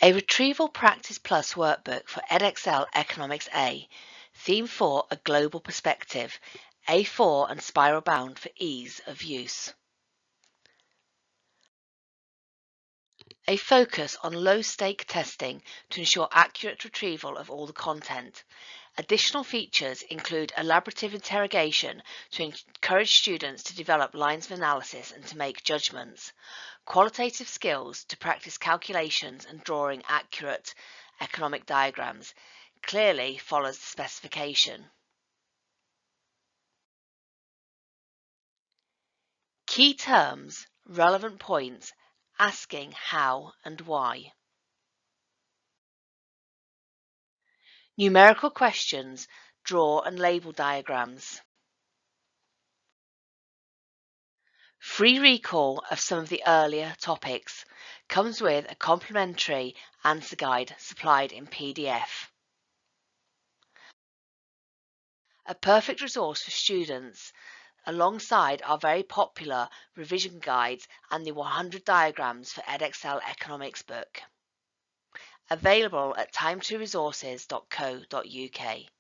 A Retrieval Practice Plus workbook for Edexcel Economics A, Theme 4, A Global Perspective, A4 and spiral bound for ease of use. A focus on low-stake testing to ensure accurate retrieval of all the content. Additional features include elaborative interrogation to encourage students to develop lines of analysis and to make judgments, qualitative skills to practice calculations and drawing accurate economic diagrams, clearly follows the specification. Key terms, relevant points, asking how and why. Numerical questions, draw and label diagrams. Free recall of some of the earlier topics comes with a complimentary answer guide supplied in PDF. A perfect resource for students alongside our very popular revision guides and the 100 diagrams for Edexcel Economics book. Available at time2resources.co.uk.